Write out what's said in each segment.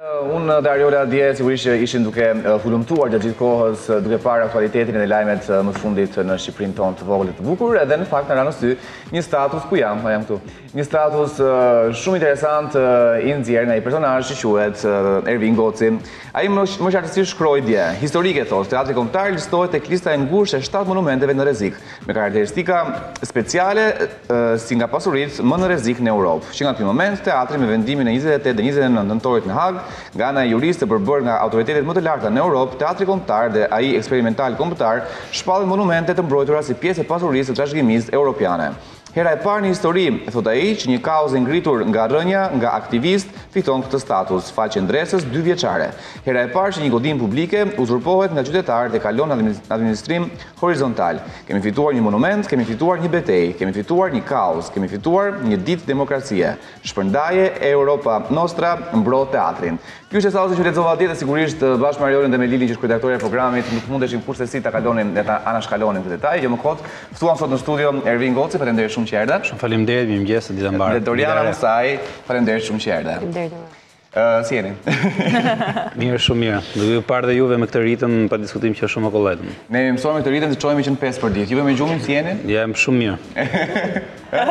Unë dhe Ariola dje sigurisht ishin duke hulumtuar gjatë gjithë kohës duke parë aktualitetin e lajmet më të fundit në Shqipërinë tonë të vogël të bukur, edhe në fakt në ranë sy një status ku jam këtu. Një status shumë interesant i nxjerrë nga një personazh që quhet Ervin Goci. Ai më qartësisht shkroi dje, historike thotë, teatri kombëtar listohet tek lista e ngushtë e 7 monumenteve në rrezik, me karakteristika speciale si nga pasuritë më në rrezik në Europë. Që nga ky moment teatri me vendimin e 28 dhe 29 nëntorit në Hag, nga ana e juristë përbërë nga autoritetet më të larta në Europë, teatri kombëtar dhe ai eksperimental kombëtar shpallën monumente të mbrojtura si pjesë e pasurisë së trashëgimisë europiane. Hera e parë në histori, thot ai, që një kauzë ngritur nga rënja, nga aktivist, fiton këtë status, faqe ndresës 2 vjeçare. Hera e parë që një godin publike uzurpohet nga qytetarët dhe kalon në administrim horizontal. Kemi fituar një monument, kemi fituar një betejë, kemi fituar një kauzë, kemi fituar një ditë demokracie. Shpërndaje Europa Nostra mbrojt teatrin. Ky është statusi që lexova atje dhe sigurisht bashkë me Ariolën dhe me Lilin që është kryetaria e programit, nuk mundeshim kurse si ta kalonim dhe ta anashkalonim këtë detaj. Jo më kot, ftuam sot në studio Ervin Goci, faleminderit shumë që erdhe. Shumë faleminderit, mirëmëngjes, ditë mbarë. Dhe Doriana Musaj, faleminderit shumë që erdhe. Faleminderit. Si jeni? Mirë, shumë mirë. Duke ju parë dhe juve me këtë ritëm, pa diskutim që shumë kolletëm. Ne mësojmë me këtë ritëm të çojmë që në 5 për ditë. Juve me gjumin si jeni? Jam shumë mirë.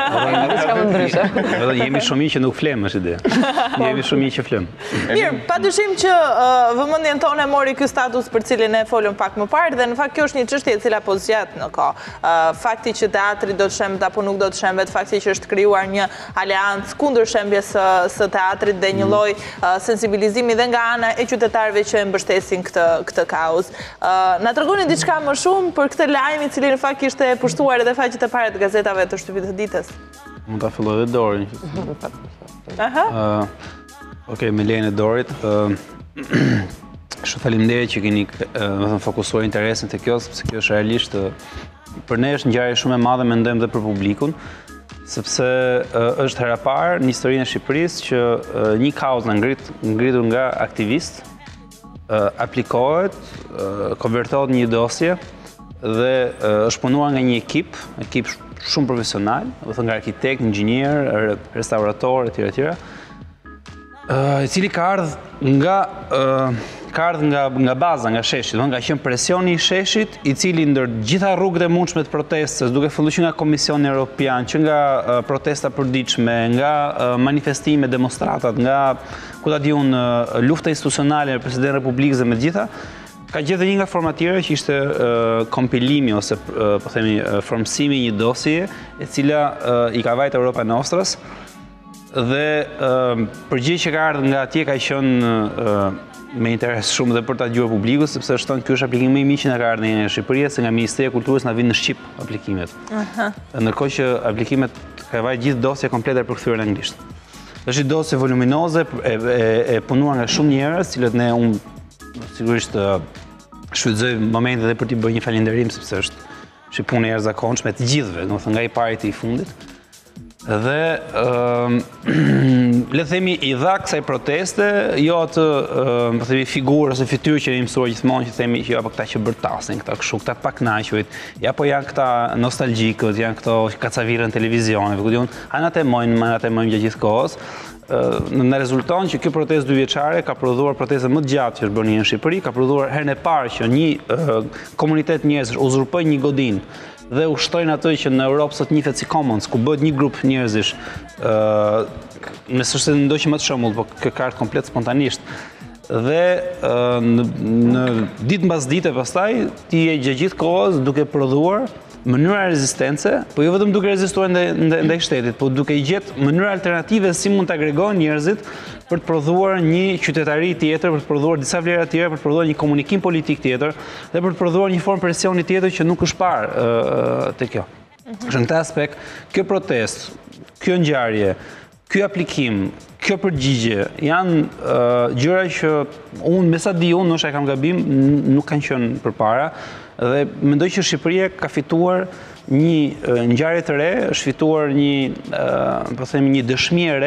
Jemi shumë që nuk flem, është ide. Jemi shumë që flem. Mirë, padyshim që vëmendjen tonë mori ky status për cilin e folëm pak më parë dhe në fakt kjo është një çështje e cila po zgjat në kohë. Fakti që teatri do të shembet apo nuk do të shembet, fakti që është krijuar një aleancë kundër shembjes së teatrit dhe një lloj sensibilizimi dhe nga ana e qytetarëve që e mbështesin këtë kauzë. Na tregoni diçka më shumë për këtë lajm i cili në fakt ishte pushtuar edhe faqet e para të gazetave të Shtypit të ditës. Mund ta filloj dhe Dorin. Okej, me lejen e Dorit. Shumë faleminderit që keni fokusuar interesin te kjo, sepse kjo është realisht për ne është ngjarje shumë e madhe, mendojmë dhe për publikun, sepse është hera parë në historinë e Shqipërisë që një kauzë ngritur nga aktivist aplikohet, konvertohet në një dosje dhe është punuar nga një ekip shumë profesional, nga arkitekt, inxhinier, restaurator, etj. I cili ka ardhur nga baza, nga sheshit, nga qenë presioni i sheshit, i cili ndër gjitha rrugët e mundshme të protestës, duke filluar që nga Komisioni Evropian, që nga protesta përditshme, nga manifestime, demonstratat, nga ku ta di unë lufta institucionale me Presidentin e Republikës dhe me të gjitha, ka gjetur një nga forma tjera që ishte kompilimi ose po themi formësimi një dosje e cila i ka vajtë Europa Nostras dhe përgjigje që ka ardhur nga atje ka qenë me interes shumë dhe për ta dëgjuar publiku, sepse është thënë ky është aplikimi më i mirë që na ka ardhur në Shqipëri, se nga Ministria e Kulturës na vijnë në shqip aplikimet. Ndërkohë që aplikimet ka vajtë gjithë dosja komplete e përkthyer në anglisht. Është një dosje voluminoze e punuar nga shumë njerëz, cilët ne sigurisht shfrytëzoj momentin edhe për t'i bërë një falënderim, sepse është punë e jashtëzakonshme të gjithëve, domethënë nga i pari te i fundit. Dhe le të themi i dha kësaj proteste, jo atë po themi figurë ose fytyrë që jemi mësuar gjithmonë që themi që apo këta që bërtasin, këta kështu, këta paknaqujt, ja po janë këta nostalgjikët, janë këto që kacavirën në televizion, ku diun, anatemojnë gjatë gjithë kohës. Në rezulton që kjo protestë 2 vjeçare ka prodhuar proteste më të gjatë që është bërë në Shqipëri, ka prodhuar herën e parë që një komunitet njerëzish uzurpoi një godinë dhe ushtrojnë atë që në Europë sot njihet si commons, ku bëhet një grup njerëzish, nëse është ndoshta më të shembull, por kjo ka ardhur komplet spontanisht. Dhe në ditë mbas dite pastaj ti je gjithë kohës duke prodhuar mënyra rezistence, po jo vetëm duke rezistuar ndaj shtetit, po duke i gjetë mënyra alternative si mund të agregohen njerëzit për të prodhuar një qytetari tjetër, për të prodhuar disa vlera tjera, për të prodhuar një komunikim politik tjetër dhe për të prodhuar një formë presioni tjetër që nuk është parë te kjo. Në këtë aspekt, kjo protestë, kjo ngjarje, ky aplikim, kjo përgjigje janë gjëra që unë me sa di unë, ndoshta e kam gabim, nuk kanë qenë përpara. Dhe mendoj që Shqipëria ka fituar një ngjarje të re, është fituar po themi një dëshmi e re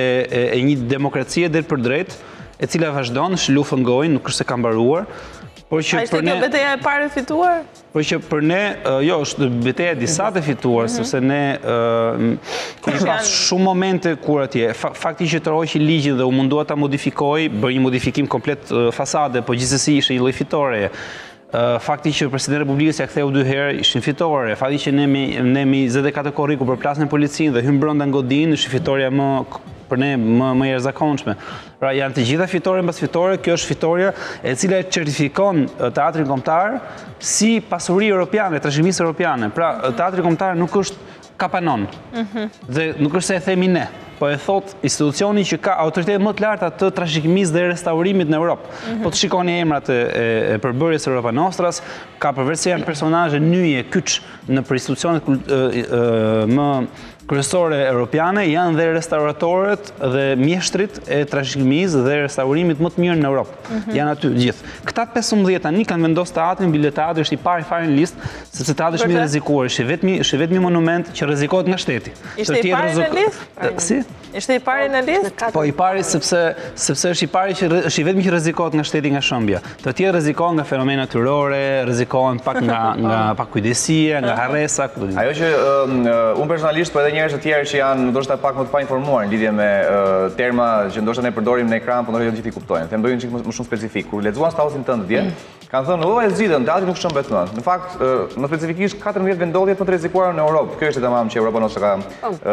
e një demokracie drejt për drejt, e cila vazhdon, është luftë ngojnë, nuk është se ka mbaruar, A ishte kjo betejë e parë e fituar? Por që për ne, jo, është betejë disa të fituar, sepse ne ka shumë momente kur atje. Fakti që të rroqi ligjin dhe u mundua ta modifikoj, bëri një modifikim komplet fasade, po gjithsesi ishte një lloj fitore. Fakti që Presidenti i Republikës ja ktheu 2 herë ishin fitore. Fakti që ne me 24 korriku përplasnin policinë dhe hym brenda godin, është fitoria më për ne më e jashtëzakonshme. Pra janë të gjitha fitore mbas fitore, kjo është fitoria e cila e certifikon teatrin kombëtar si pasuri europiane, trashëgimisë europiane. Pra teatri kombëtar nuk është kapanon. Dhe nuk është se e themi ne, po e thot institucioni që ka autoritet më të larta të trashëgimisë dhe restaurimit në Europë. Po të shikoni emrat e përbërjes Europa Nostras, ka përveç se janë personazhe nyje, kyç në institucionet më kryesore europiane, janë dhe restauratorët dhe mjeshtrit e trashëgimisë dhe restaurimit më të mirë në Europë. Janë aty gjithë. Këta 15 tani kanë vendosur teatrin, bile teatri është i parë fare në listë, sepse teatri është mirë rrezikuar, është vetmi monument që rrezikohet nga shteti. Ishte i pari në listë? Si? Ishte i pari në listë? Po i pari sepse është i pari që është i vetmi që rrezikohet nga shteti, nga shëmbja. Të tjerë rrezikohen nga fenomena natyrore, rrezikohen pak nga pak kujdesia, nga harresa. Ajo që unë personalisht, po edhe njerëz të tjerë që janë ndoshta pak më të painformuar në lidhje me terma që ndoshta ne përdorim në ekran, por ndoshta jo gjithë i kuptojnë. Them bëjmë çik më shumë specifik. Kur lexuan statusin tënd dje, kanë thënë, "O, e zgjidhën, teatri nuk shëmbet më." Në fakt, më specifikisht 14 vendodhjet më të rrezikuara në Europë. Kjo është tamam që Europa Nostra ka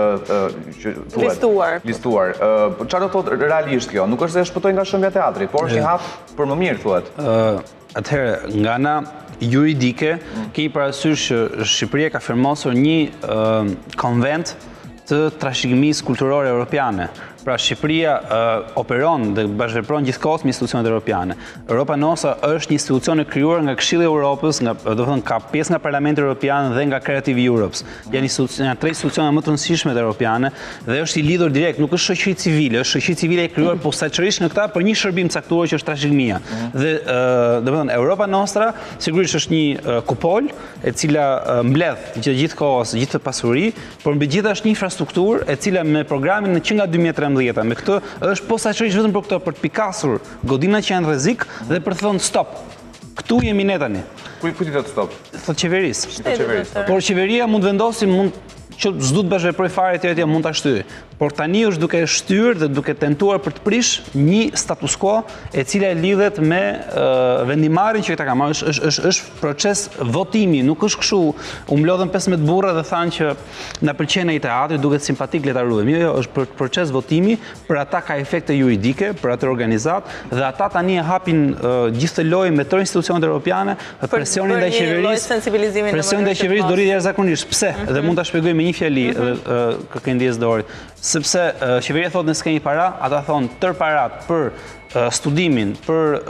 listuar. Çfarë do thotë realisht kjo? Nuk është se shpëtoi nga shëmbja teatri, por është një hap për më mirë, thuhet. Atëherë, nga ana juridike, kemi parasysh që Shqipëria ka firmosur një konvent të trashëgimisë kulturore europiane. Pra Shqipëria operon dhe bashkëvepron gjithkohës me institucionet europiane. Europa Nostra është një institucion e krijuar nga Këshilli i Europës, ka pjesë nga Parlamenti Evropian dhe nga Creative Europe. Janë 3 institucione më të rëndësishme europiane dhe është i lidhur direkt, nuk është shoqëri civile, është shoqëri civile e krijuar posaçërisht në këtë për një shërbim caktuar që është trashëgimia. Dhe domethënë Europa Nostra sigurisht është një kupol e cila mbledh gjithkohës gjithë pasuri, por mbi gjithë është një infrastrukturë e cila me programin që nga 2013 me këtë është posaçërisht vetëm për këtë, për të pikasur godinat që janë rrezik dhe për të thënë stop. Këtu jemi ne tani. Ku ti thot stop? Thot qeverisë. Por qeveria mund vendosi, që s'du të bashkëveproj fare etj, mund ta shtyjë. Por tani është duke shtyrë dhe duke tentuar për të prish një status quo e cila e lidhet me vendimarrjen që këta kanë marrë. Është proces votimi, nuk është kështu. U mblodhen 15 burra dhe thanë që na pëlqen ai teatri, duket simpatik, le ta ruajmë. Jo, është proces votimi, për ata ka efekte juridike, për atë organizat dhe ata tani e hapin gjithë të lojë me tërë institucionet europiane, presionin ndaj qeverisë. Presionin ndaj qeverisë do rritë jashtëzakonisht. Pse? Dhe mund ta shpjegoj me një fjali kërkëndjes Dorit. Sepse qeveria thotë ne s'kemi para, ata thonë tër parat për studimin, për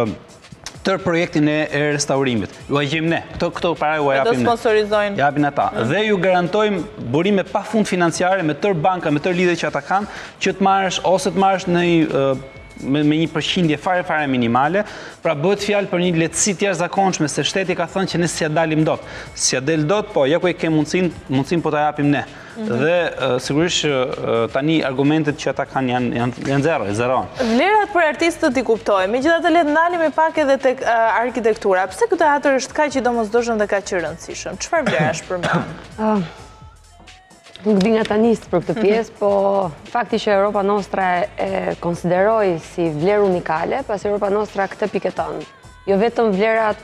tër projektin e restaurimit. Ju a gjejmë ne, këto para ju a japim ne. Do sponsorizojnë. Japin ata. Dhe ju garantojmë burime pa fund financiare me tër banka, me tër lidhje që ata kanë, që të marrësh ose të marrësh në me një përqindje fare minimale, pra bëhet fjalë për një lehtësi të jashtëzakonshme se shteti ka thënë që ne s'ja dalim dot. S'ja del dot, po ja ku e ke mundsinë po ta japim ne. Dhe sigurisht tani argumentet që ata kanë janë zero. Vlerat për artistët i kuptoj. Megjithatë le të ndalemi pak edhe tek arkitektura. Pse ky teatr është kaq i domosdoshëm dhe kaq i rëndësishëm? Çfarë vlerash përmend? Nuk di nga tani për këtë pjesë, po fakti që Europa Nostra e konsideroi si vlerë unikale, pas Europa Nostra këtë piketon. Jo vetëm vlerat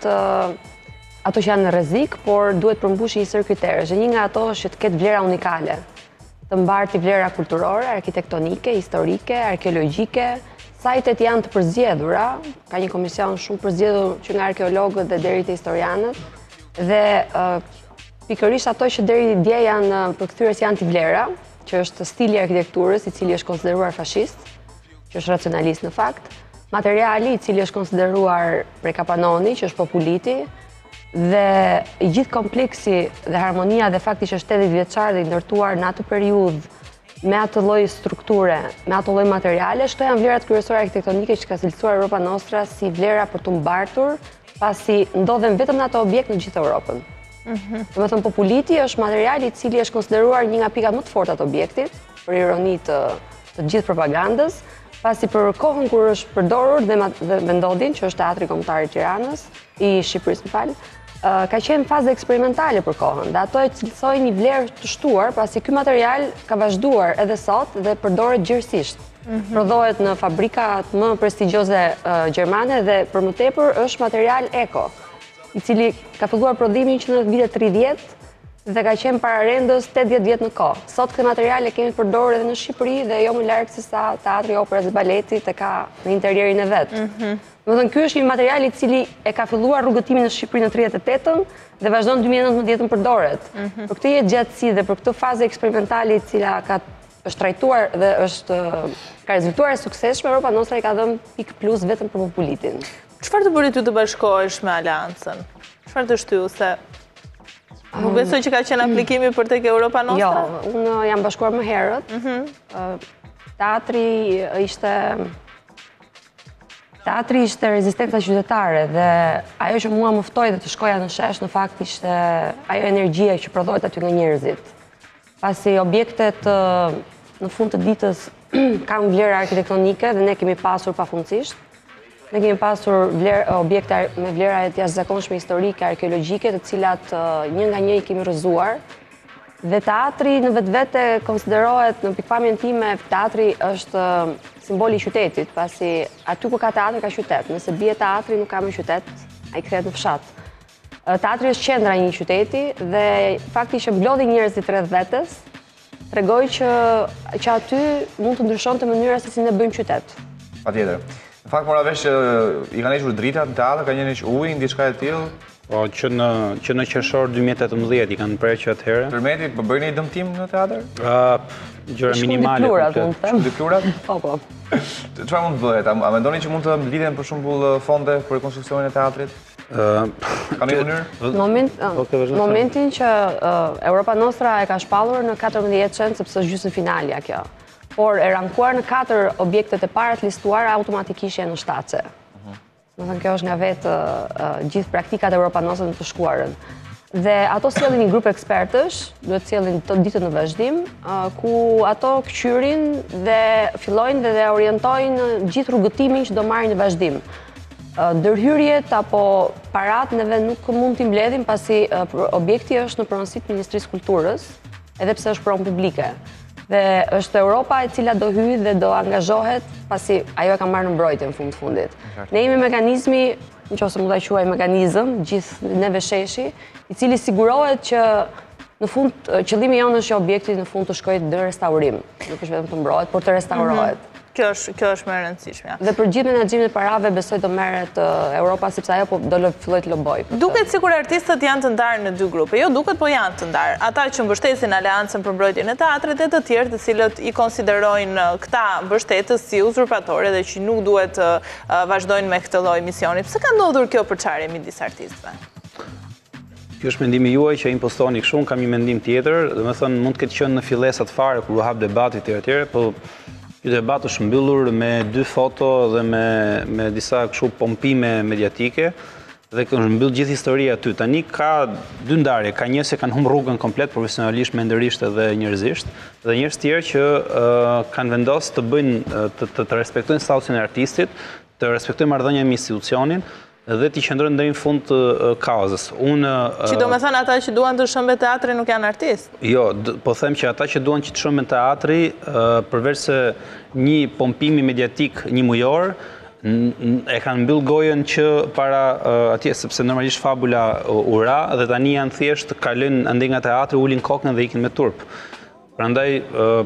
ato që janë në rrezik, por duhet përmbushë një sër kriterësh. Një nga ato është që të ketë vlera unikale, të mbarti vlera kulturore, arkitektonike, historike, arkeologjike. Sajtet janë të përzgjedhura, ka një komision shumë përzgjedhur që nga arkeologët dhe deri te historianët, dhe pikërisht ato që deri dje janë përkthyer si antivlera, që është stili i arkitekturës i cili është konsideruar fashist, që është racionalist në fakt, materiali i cili është konsideruar prej Kapanoni, që është populiti, dhe i gjithë kompleksi dhe harmonia dhe fakti që është 80 vjeçar dhe i ndërtuar në atë periudhë me atë lloj strukture, me atë lloj materiale, këto janë vlerat kryesore arkitektonike që ka cilësuar Europa Nostra si vlera për të mbartur, pasi ndodhen vetëm në ato objekt në gjithë Europën. Do të thënë populiti është materiali i cili është konsideruar një nga pikat më të forta të objektit, për ironi të gjithë propagandës, Pasi për kohën kur është përdorur dhe Mendodin, që është Teatri Kombëtar i Tiranës, i Shqipërisë, ka qenë fazë eksperimentale për kohën, dhe ato e cilësoj një vlerë të shtuar, pasi ky material ka vazhduar edhe sot dhe përdoret gjërësisht. Prodhohet në fabrikat më prestigjioze gjermane dhe për më tepër është material eko, i cili ka filluar prodhimin që në vitet 30 dhe ka qenë para rendës 80 vjet në kohë. Sot këtë material e kemi përdorur edhe në Shqipëri dhe jo më larg se sa Teatri Operës dhe Baletit e ka në interierin e vet. Domethënë ky është një material i cili e ka filluar rrugëtimin në Shqipëri në 38-ën dhe vazhdon në 2019 përdoret. Për këtë jetë gjatësi dhe për këtë fazë eksperimentale e cila është trajtuar dhe ka rezultuar e suksesshme, Europa Nostra i ka dhënë pikë plus vetëm për populitin. Çfarë të bëri ty të bashkohesh me Aleancën? Çfarë të shtyu se nuk besoj që ka qenë aplikimi për tek Europa Nostra? Jo, unë jam bashkuar më herët. Teatri ishte rezistenca qytetare dhe ajo që mua më ftoi dhe të shkoja në shesh në fakt ishte ajo energjia që prodhohet aty nga njerëzit. Pasi objektet në fund të ditës kanë vlerë arkitektonike dhe ne kemi pasur pafundësisht. Ne kemi pasur objekte me vlera të jashtëzakonshme historike, arkeologjike, të cilat një nga një i kemi rrëzuar. Dhe teatri në vetvete konsiderohet, në pikpamjen time, teatri është simboli i qytetit, pasi aty ku ka teatri ka qytet. Nëse bie teatri nuk ka më qytet, ai kthehet në fshat. Teatri është qendra e një qyteti dhe fakti që mblodhi njerëzit rreth vetes, tregoi që aty mund të ndryshonte mënyra se si ne bëjmë qytet. Patjetër. Në fakt, mora vesh që i kanë hequr dritat në teatr, ka njënë që ujë, diçka e tillë. Po, që në qershor 2018 i kanë preqë atëherë. Tërmeti, po bëjnë një dëmtim në teatr? Gjëra minimale. Shumë diklurat? Po. Çfarë mund të bëhet? A mendoni që mund të lidhen për shembull fonde për rekonstruksionin e teatrit? Ka një mënyrë? Momentin që Europa Nostra e ka shpallur në 14 cent sepse është gjysmë finalja kjo. Por e rankuar në 4 objektet e para të listuara automatikisht janë në shtatse. Domethënë kjo është nga vetë gjithë praktikat e Europa Nostra në të shkuarën. Dhe ato sjellin një grup ekspertësh, duhet sjellin të ditën në vazhdim, ku ato kqyrin dhe fillojnë dhe orientojnë gjithë rrugëtimin që do marrin në vazhdim. Ndërhyrjet apo parat neve nuk mund t'i mbledhim pasi objekti është në pronësitë të Ministrisë Kulturës, edhe pse është pronë publike. Dhe është Europa e cila do hyjë dhe do angazhohet pasi ajo e ka marrë në mbrojtje në fund të fundit. Ne jemi mekanizmi, nëse mund ta quaj mekanizëm, gjithë neve sheshi, i cili sigurohet që në fund qëllimi jonë është që objekti në fund të shkojë në restaurim. Nuk është vetëm të mbrohet, por të restaurohet. Kjo është më e rëndësishme. Dhe për gjithë menaxhimin e parave besoj do merret Europa sepse ajo po do filloj të loboj. Duket sikur artistët janë të ndarë në 2 grupe. Jo, duket po janë të ndarë. Ata që mbështesin Aleancën për mbrojtjen e teatrit dhe të tjerë të cilët i konsiderojnë këta mbështetës si uzurpatorë dhe që nuk duhet të vazhdojnë me këtë lloj misioni. Pse ka ndodhur kjo përçarje midis artistëve? Kjo është mendimi juaj që impostoni kështu, kam një mendim tjetër, domethënë mund të ketë qenë në fillesat fare kur u hap debati etj, po ky debat është mbyllur me 2 foto dhe me disa kështu pompime mediatike dhe është mbyll gjithë historia aty. Tani ka 2 ndarje, ka njerëz që kanë humbur rrugën komplet profesionalisht, mendërisht edhe njerëzisht, dhe njerëz tjerë që kanë vendosur të bëjnë të respektojnë statusin e artistit, të respektojnë marrëdhënien me institucionin dhe t'i qëndrojnë deri në fund të kauzës. Që do me thënë ata që duan të shëmben teatri nuk janë artist? Jo, po them që ata që duan që të shëmben teatri, përveç se një pompimi mediatik një mujor, e kanë mbyll gojën që para atje, sepse normalisht fabula u ra dhe tani janë thjesht kalojnë ande nga teatri, ulin kokën dhe ikin me turp. Prandaj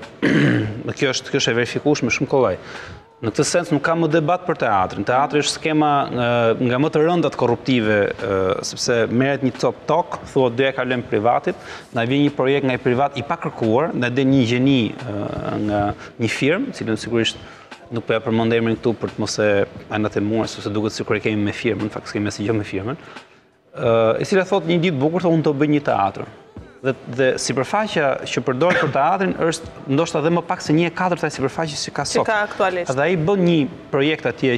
kjo është e verifikueshme shumë kollaj. Në këtë sens nuk ka më debat për teatrin. Teatri është skema nga më të rëndat korruptive, sepse merret një cop tok, thuhet do ja kalojmë privatit, na vjen një projekt nga i privat i pakërkuar, na del një gjeni nga një firmë, cilën sigurisht nuk po ja përmend emrin këtu për të mos e anatemuar, sepse duket sikur e kemi me firmën, në fakt s'kemi asgjë me firmën. E cila thotë një ditë bukur, thonë unë do bëj një teatr. Dhe sipërfaqja që përdoret për teatrin është ndoshta edhe më pak se 1/4 e sipërfaqes që ka sot. Që ka aktualisht. Dhe ai bën një projekt atje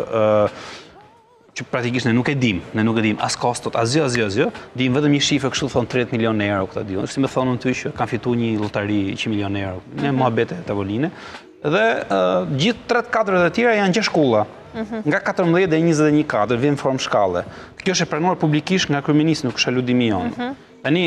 që praktikisht ne nuk e dim as kostot, asgjë. Dim vetëm një shifër kështu thon 30 milionë euro këta diun. Si më thonë ty që kanë fituar një llotari 100 milionë euro. Në muhabete tavoline. Dhe gjithë 3-4 e tjera janë 6 shkolla. Nga 14 dhe 21 katër vjen formë shkalle. Kjo është e pranuar publikisht nga kryeministri, nuk është aludimi jonë. Tani,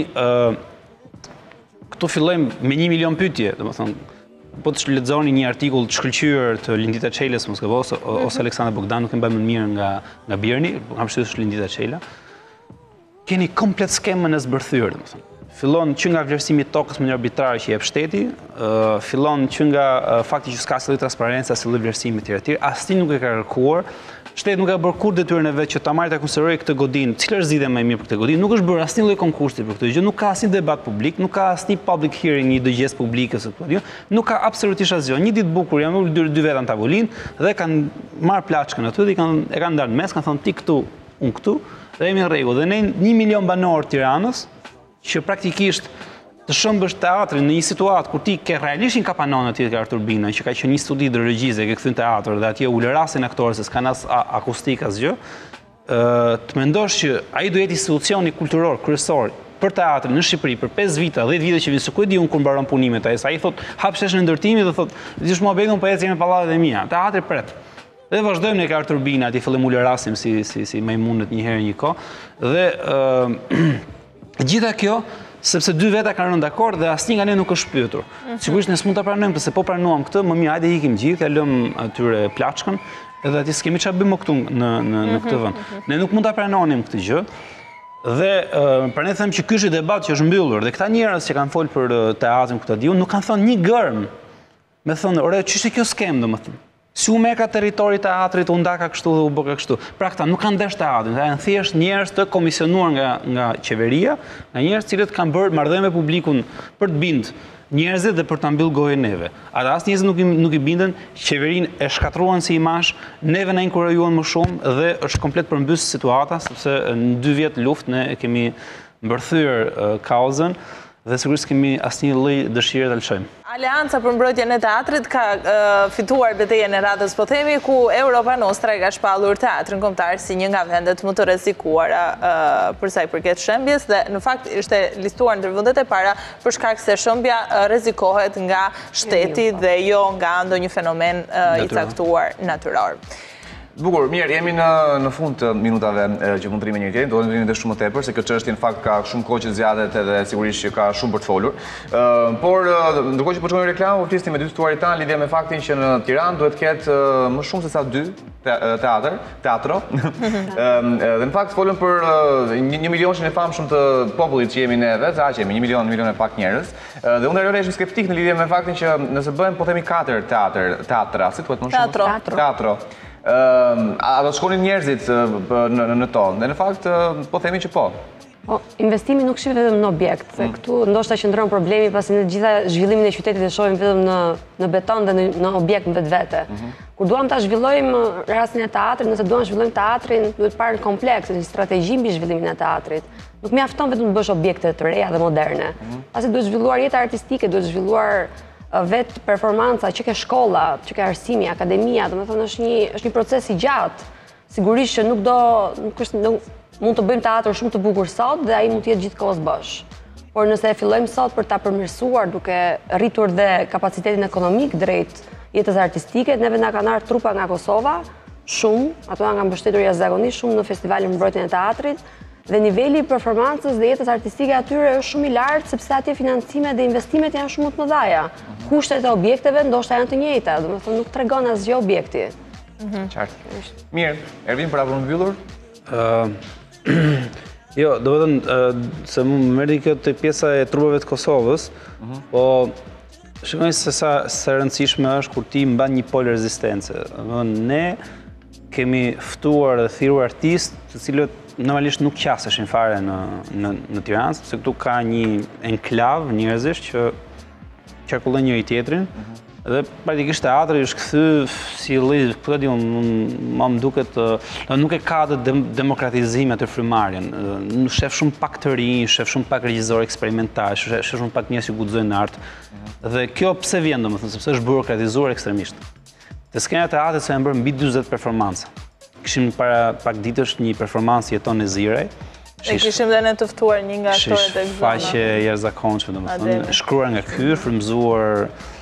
këtu fillojmë me 1 milion pyetje, domethënë, po të lexoni një artikull të shkëlqyer të Lindita Çelës, ose Aleksandar Bogdan, nuk e mbaj më mirë nga Bjerni, kam përshtypjen se Lindita Çela. Keni komplet skemën e zbërthyer, domethënë. Fillon që nga vlerësimi i tokës me një arbitrar që jep shteti, fillon që nga fakti që s'ka asnjë transparencë, asnjë vlerësimi të tjerë, asnjë nuk e ka kërkuar. Shteti nuk ka bërë kur detyrën e vet që ta marrë ta konsiderojë këtë godinë, cila është zgjidhja më e mirë për këtë godinë, nuk është bërë asnjë lloj konkursi për këtë gjë, nuk ka asnjë debat publik, nuk ka asnjë public hearing, një dëgjesë publike së këtë gjë, nuk ka absolutisht asgjë. Një ditë bukur janë ulur dy veta në tavolinë dhe kanë marrë plaçkën aty dhe e kanë ndarë mes, kanë thonë ti këtu, unë këtu, dhe jemi në rregull. Dhe ne 1 milion banor Tiranës, që praktikisht të shëmbësh teatrin në një situatë kur ti ke realisht një kapanon aty te Artur Bina, që ka qenë një studi regjisë, ke kthyer teatr dhe atje ulërasin aktorë se s'kan as akustik asgjë, të mendosh që ai do jetë institucioni kulturor kryesor për teatrin në Shqipëri për 5 vite, 10 vite që vinë, se ku e di unë kur mbaron punimet ai, sa ai thot hap sheshën e ndërtimit dhe thot, "Dish muhabetun po ecim me pallatet e mia." Teatri pret. Dhe vazhdojmë në Artur Bina, aty fillim ulërasim si majmunët një herë një kohë dhe gjitha kjo sepse dy veta kanë rënë dakord dhe asnjë nga ne nuk është pyetur. Sigurisht ne s'mund ta pranojmë, pse po pranuam këtë, më mirë hajde ikim gjithë, ja lëm atyre plaçkën, edhe aty s'kemi çfarë bëjmë këtu në këtë vend. Ne nuk mund ta pranonim këtë gjë. Dhe pra ne them që ky është debat që është mbyllur dhe këta njerëz që kanë folur për teatrin këtë diun nuk kanë thënë një gërm. Me thonë, "Ore, ç'është kjo skem domethënë? Si u merka territori i teatrit, u ndaka kështu dhe u bë kështu." Pra këta nuk kanë ndesh teatrin, janë thjesht njerëz të komisionuar nga qeveria, nga njerëz cilët kanë bërë marrëdhënie me publikun për të bind njerëzit dhe për ta mbyll gojën neve. Ata as njerëzit nuk i bindën, qeverinë e shkatruan si imazh, neve na inkurajuan më shumë dhe është komplet përmbys situata, sepse në 2 vjet luftë ne kemi mbërthyer kauzën dhe sigurisht kemi asnjë lloj dëshire ta lëshojmë. Aleanca për mbrojtjen e teatrit ka fituar betejën e radhës, po themi, ku Europa Nostra ka shpallur teatrin kombëtar si një nga vendet më të rrezikuara për sa i përket shembjes dhe në fakt ishte listuar ndër vendet e para për shkak se shëmbja rrezikohet nga shteti dhe jo nga ndonjë fenomen i caktuar natyror. Bukur, mirë, jemi në fund të minutave që mund të rrimë njëri tjetrin, do të rrimë edhe shumë më tepër, se kjo çështje në fakt ka shumë kohë që zgjatet edhe sigurisht që ka shumë për të folur. Por ndërkohë që po shkojmë në reklamë, u flisnim me dy ftuarit tanë lidhje me faktin që në Tiranë duhet ketë më shumë se sa 2 teatro. Dhe në fakt folëm për 1 milion që ne famshëm të popullit që jemi neve, sa që jemi 1 milion e pak njerëz. Dhe unë realisht jam skeptik në lidhje me faktin që nëse bëhen po themi 4 teatra, si thuhet më shumë? Teatro. A do të shkonin njerëzit në tonë? Dhe në fakt, po themi që po. Investimi nuk shihet vetëm në objekt, se këtu ndoshta qëndron problemi pasi në gjitha zhvillimin e qytetit e shohim vetëm në beton dhe në objekt në vetvete. Kur duam ta zhvillojmë rastin e teatrit, nëse duam zhvillojmë teatrin, duhet parë kompleks, një strategji mbi zhvillimin e teatrit. Nuk mjafton vetëm të bësh objekte të reja dhe moderne. Pasi duhet zhvilluar jetë artistike, duhet zhvilluar vetë performanca, që ke shkolla, që ke arsimi, akademia, domethënë është një proces i gjatë. Sigurisht që mund të bëjmë teatr shumë të bukur sot dhe ai mund të jetë gjithkohës bosh. Por nëse e fillojmë sot për ta përmirësuar duke rritur dhe kapacitetin ekonomik drejt jetës artistike, neve na kanë ardhur trupa nga Kosova, shumë, ato na kanë mbështetur jashtëzakonisht shumë në festivalin Mbrojtjen e Teatrit. Dhe niveli i performancës dhe jetës artistike atyre është shumë i lartë, sepse atje financimet dhe investimet janë shumë të mëdha. Kushtet e objekteve ndoshta janë të njëjta, domethënë nuk tregon asgjë objekti. Qartë. Mirë, Ervin, për apo mbyllur? Jo, do të thënë se më merri kjo te pjesa e trupave të Kosovës, po shikoj se sa rëndësishme është kur ti mban një pol rezistence. Ne kemi ftuar dhe thirruar artistë të cilët normalisht nuk qaseshin fare në Tiranë, sepse këtu ka një enklav njerëzish që qarkullojnë njëri tjetrin, dhe praktikisht teatri është kthy si lloj, po di unë, më duket nuk e ka atë demokratizim atë frymarrjen. Shef shumë pak të rinj, shef shumë pak regjizor eksperimental, shef shumë pak njerëz që guxojnë art. Dhe kjo pse vjen domethënë, sepse është burokratizuar ekstremisht. Te skena e teatrit se janë bërë mbi 40 performanca. Kishim para pak ditësh një performancë jeton në Zirej. E kishim dhe ne të ftuar një nga aktorët e Faqe jashtëzakonshme, domethënë, shkruar nga ky, frymzuar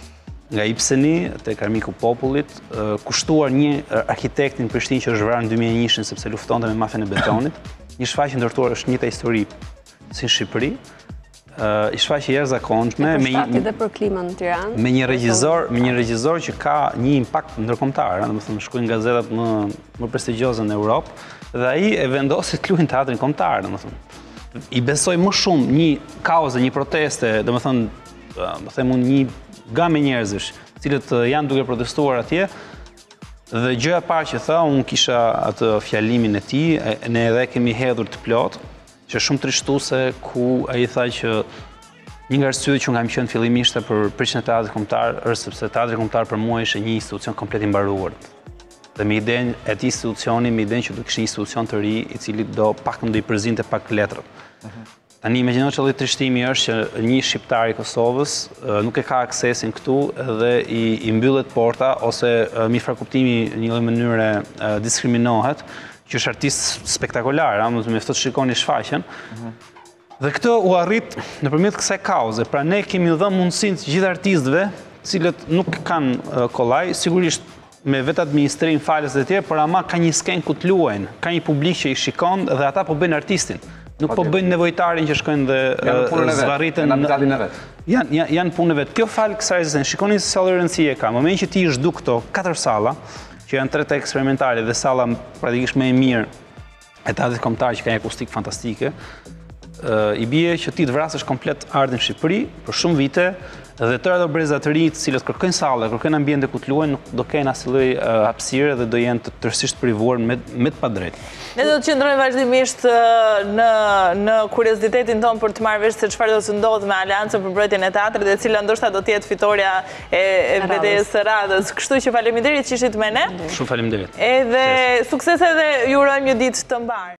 nga Ibseni, tek armiku popullit, kushtuar një arkitektin në Prishtinë që është vrarë në 2001 sepse luftonte me mafian e betonit. Një shfaqje ndërtuar është njëjta histori si në Shqipëri. I shfaqje jashtëzakonshme dhe për klimën në Tiranë. Me një regjizor që ka një impakt ndërkombëtar, domethënë shkruajnë në gazetat më prestigjioze në Europë dhe ai e vendosi të luajë teatrin kombëtar, domethënë. I besoi më shumë një kauze, një proteste, domethënë, më them unë, një gamë njerëzish, të cilët janë duke protestuar atje. Dhe gjëja e parë që tha, unë kisha atë fjalimin e tij, ne edhe kemi hedhur të plot, që shumë trishtuese, ku ai tha që një nga arsyet që nga kam qenë fillimisht për prishjen e teatrit kombëtar është sepse teatri kombëtar për mua ishte një institucion komplet i mbaruar. Dhe me idenë e atij institucioni, me idenë që do kishte një institucion të ri i cili do pakëm do i përzinte pak letrat. Tani imagjino që lloj trishtimi është që një shqiptar i Kosovës nuk e ka aksesin këtu dhe i mbyllet porta ose me farkuptimi në një lloj mënyre diskriminohet, që është artist spektakolar, më ftohet të shikoni shfaqjen. Dhe këtë u arrit nëpërmjet kësaj kauze. Pra ne kemi dhënë mundësinë të gjithë artistëve, të cilët nuk kanë kollaj, sigurisht me vetë administrim, falës dhe tjerë, por ama ka një skenë ku të luajnë, ka një publik që i shikon dhe ata po bëjnë artistin. Nuk po bëjnë nevojtarin që shkojnë dhe zvarritën. Janë punë e vetë. Kjo falë kësaj rezistencë, shikoni se sa rëndësi e ka. Në momentin që ti zhdu këto 4 salla, që janë 3 eksperimentale dhe salla praktikisht më e mirë e teatrit kombëtar që ka një akustikë fantastike, i bie që ti të vrasësh komplet artin në Shqipëri për shumë vite dhe tëra ato breza të ri të cilët kërkojnë salla, kërkojnë ambiente ku të luajnë, nuk do kenë asnjë lloj hapësire dhe do jenë të tërësisht privuar me të padrejtë. Ne do të qëndrojmë vazhdimisht në kuriozitetin tonë për të marrë vesh se çfarë do të ndodhë me Aleancën për mbrojtjen e teatrit dhe cila ndoshta do të jetë fitoria e betejës së radhës. Kështu që faleminderit që ishit me ne. Shumë faleminderit. Edhe suksese dhe ju urojmë një ditë të mbar.